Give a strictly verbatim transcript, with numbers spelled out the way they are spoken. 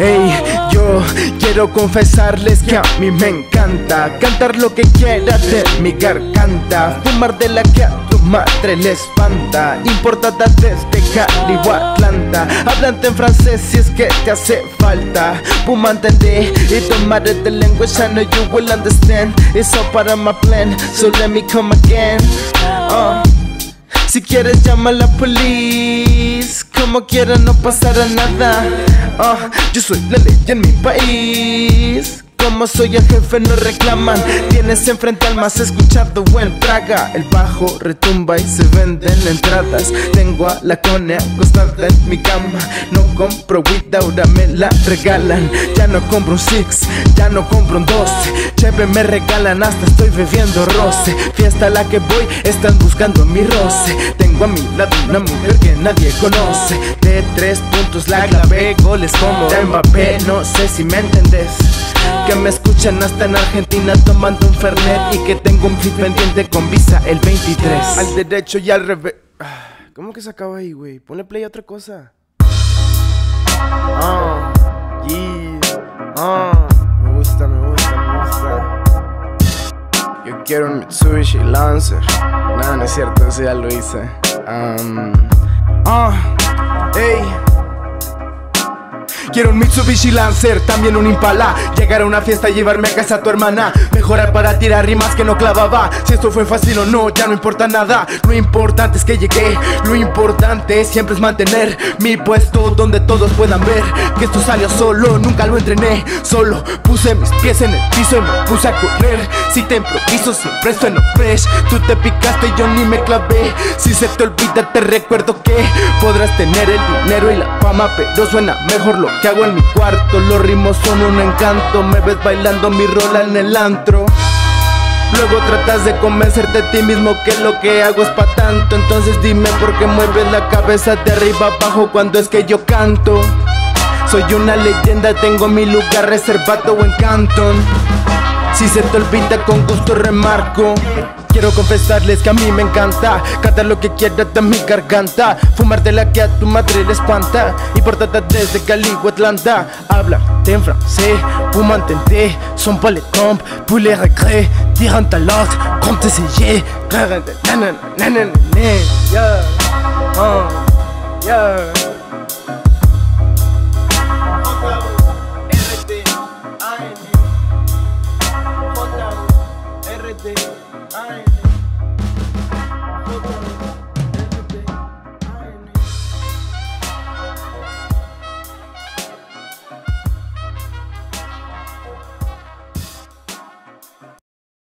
Ey, yo quiero confesarles que a mí me encanta cantar lo que quiera de mi garganta, fumar de la que a tu madre le espanta, importada desde Cali o Atlanta, hablante en francés si es que te hace falta. Puma entendé y tomaré the language, I know you will understand. It's all part of my plan, so let me come again. uh. Si quieres llama a la police, como quiera no pasará nada. uh, Yo soy la ley en mi país, como soy el jefe no reclaman. Tienes enfrente al más escuchado en Praga. El bajo retumba y se venden entradas. Tengo a la cone acostada en mi cama. No compro weed, ahora me la regalan. Ya no compro un six, ya no compro un doce. Cheve me regalan, hasta estoy bebiendo roce. Fiesta a la que voy, están buscando mi roce. Tengo a mi lado una mujer que nadie conoce. De tres puntos la clave, goles como Mbappé. No sé si me entendés, que me escuchan hasta en Argentina tomando un fernet, y que tengo un fit pendiente con visa el veintitrés. Al derecho y al revés. ¿Cómo que se acaba ahí, güey? Ponle play a otra cosa. Ah, yeah. Ah, me gusta, me gusta, me gusta. Yo quiero un Mitsubishi Lancer. Nada, no es cierto, eso ya lo hice. Um, ah, ey. Quiero un Mitsubishi Lancer, también un Impala. Llegar a una fiesta y llevarme a casa a tu hermana. Mejorar para tirar rimas que no clavaba. Si esto fue fácil o no, ya no importa nada. Lo importante es que llegué. Lo importante siempre es mantener mi puesto donde todos puedan ver que esto salió solo, nunca lo entrené. Solo puse mis pies en el piso y me puse a correr. Si te improviso siempre sueno fresh. Tú te picaste y yo ni me clavé. Si se te olvida te recuerdo que podrás tener el dinero y la fama, pero suena mejor lo que hago en mi cuarto. Los ritmos son un encanto. Me ves bailando mi rola en el antro. Luego tratas de convencerte a ti mismo que lo que hago es pa' tanto. Entonces dime por qué mueves la cabeza de arriba abajo cuando es que yo canto. Soy una leyenda, tengo mi lugar reservado en Canton. Si se te olvida con gusto remarco. Quiero confesarles que a mí me encanta cantar lo que quiera de mi garganta, fumar de la que a tu madre le espanta, importada desde Cali o Atlanta. Habla en francés, vous m'entendez, son pas les trompes, pour les regrets, dire un talent, comme t'essayer. Yeah, uh, yeah. R D A N